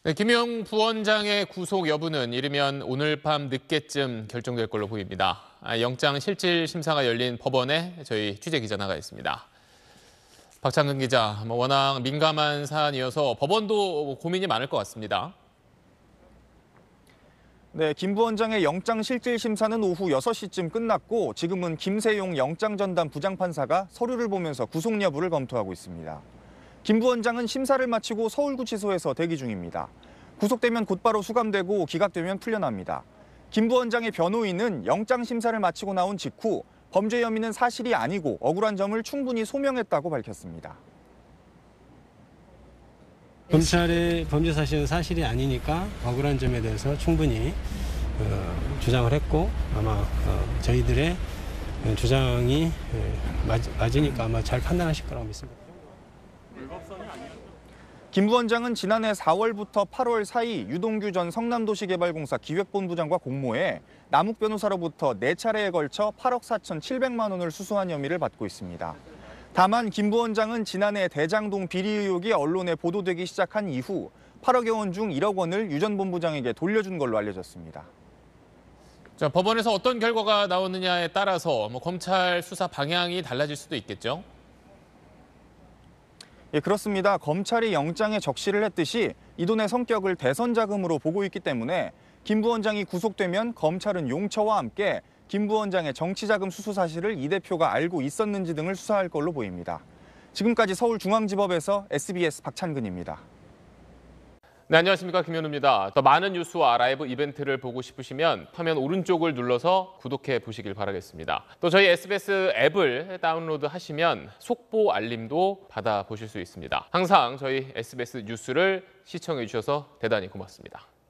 네, 김용 부원장의 구속 여부는 이르면 오늘 밤 늦게쯤 결정될 걸로 보입니다. 영장 실질 심사가 열린 법원에 저희 취재 기자 나가 있습니다. 박창근 기자, 워낙 민감한 사안이어서 법원도 고민이 많을 것 같습니다. 네, 김 부원장의 영장 실질 심사는 오후 6시쯤 끝났고 지금은 김세용 영장전담 부장판사가 서류를 보면서 구속 여부를 검토하고 있습니다. 김 부원장은 심사를 마치고 서울구치소에서 대기 중입니다. 구속되면 곧바로 수감되고 기각되면 풀려납니다. 김 부원장의 변호인은 영장 심사를 마치고 나온 직후 범죄 혐의는 사실이 아니고 억울한 점을 충분히 소명했다고 밝혔습니다. 검찰의 범죄 사실은 사실이 아니니까 억울한 점에 대해서 충분히 주장을 했고 아마 저희들의 주장이 맞으니까 아마 잘 판단하실 거라고 믿습니다. 김 부원장은 지난해 4월부터 8월 사이 유동규 전 성남도시개발공사 기획본부장과 공모해 남욱 변호사로부터 4차례에 걸쳐 8억 4,700만 원을 수수한 혐의를 받고 있습니다. 다만 김 부원장은 지난해 대장동 비리 의혹이 언론에 보도되기 시작한 이후 8억여 원 중 1억 원을 유 전 본부장에게 돌려준 걸로 알려졌습니다. 자, 법원에서 어떤 결과가 나오느냐에 따라서 검찰 수사 방향이 달라질 수도 있겠죠? 예, 그렇습니다. 검찰이 영장에 적시를 했듯이 이 돈의 성격을 대선 자금으로 보고 있기 때문에 김 부원장이 구속되면 검찰은 용처와 함께 김 부원장의 정치자금 수수 사실을 이 대표가 알고 있었는지 등을 수사할 걸로 보입니다. 지금까지 서울중앙지법에서 SBS 박찬근입니다. 네, 안녕하십니까. 김현우입니다. 더 많은 뉴스와 라이브 이벤트를 보고 싶으시면 화면 오른쪽을 눌러서 구독해 보시길 바라겠습니다. 또 저희 SBS 앱을 다운로드 하시면 속보 알림도 받아보실 수 있습니다. 항상 저희 SBS 뉴스를 시청해 주셔서 대단히 고맙습니다.